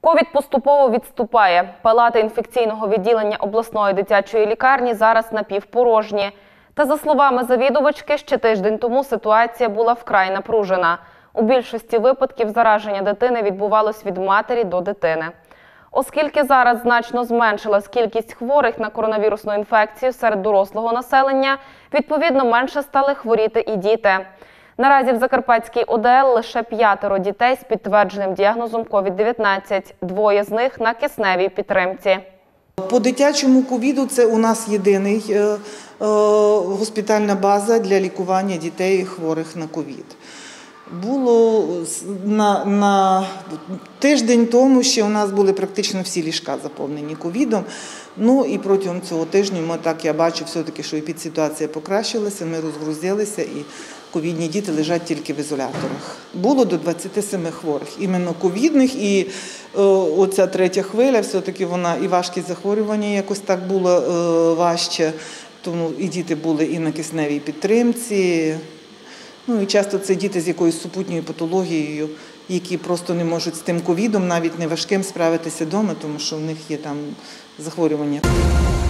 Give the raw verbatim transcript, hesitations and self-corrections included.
Ковід поступово відступає. Палати інфекційного відділення обласної дитячої лікарні зараз напівпорожні. Та, за словами завідувачки, ще тиждень тому ситуація була вкрай напружена. У більшості випадків зараження дитини відбувалось від матері до дитини. Оскільки зараз значно зменшилась кількість хворих на коронавірусну інфекцію серед дорослого населення, відповідно, менше стали хворіти і діти. Наразі в Закарпатській ОДЛ лише п'ятеро дітей з підтвердженим діагнозом ковід дев'ятнадцять, двоє з них на кисневій підтримці. По дитячому ковіду це у нас єдиний е, е, госпітальна база для лікування дітей хворих на ковід. Було на, на тиждень тому, ще у нас були практично всі ліжка заповнені ковідом. Ну і протягом цього тижня ми, так я бачу, все-таки, що епідситуація покращилася, ми розгрузилися і ковідні діти лежать тільки в ізоляторах. Було до двадцяти семи хворих, іменно ковідних, і е, оця третя хвиля, все-таки вона і важкість захворювання якось так було е, важче, тому і діти були і на кисневій підтримці. Ну і часто це діти з якоюсь супутньою патологією, які просто не можуть з тим ковідом, навіть не важким, справитися вдома, тому що в них є там захворювання.